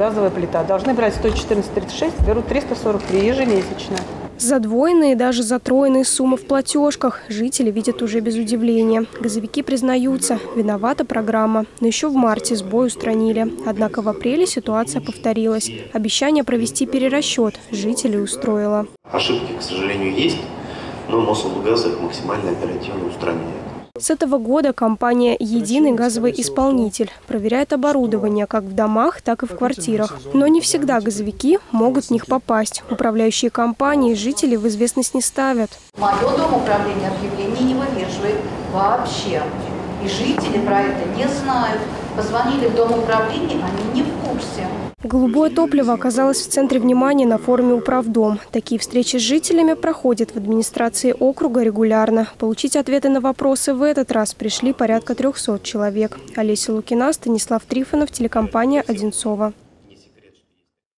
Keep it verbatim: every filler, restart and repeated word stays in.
Газовая плита. Должны брать сто четырнадцать тридцать шесть, берут триста сорок три ежемесячно. Задвоенные и даже затроенные суммы в платежках жители видят уже без удивления. Газовики признаются, виновата программа. Но еще в марте сбой устранили. Однако в апреле ситуация повторилась. Обещание провести перерасчет жителей устроило. Ошибки, к сожалению, есть, но Мособлгаз их максимально оперативно устраняет. С этого года компания «Единый газовый исполнитель» проверяет оборудование как в домах, так и в квартирах. Но не всегда газовики могут в них попасть. Управляющие компании жителей в известность не ставят. Мое домоуправление объявлений не вывешивает вообще. И жители про это не знают. Позвонили в домоуправление, они не в курсе. Голубое топливо оказалось в центре внимания на форуме «Управдом». Такие встречи с жителями проходят в администрации округа регулярно. Получить ответы на вопросы в этот раз пришли порядка трёхсот человек. Олеся Лукина, Станислав Трифонов, телекомпания «Одинцово».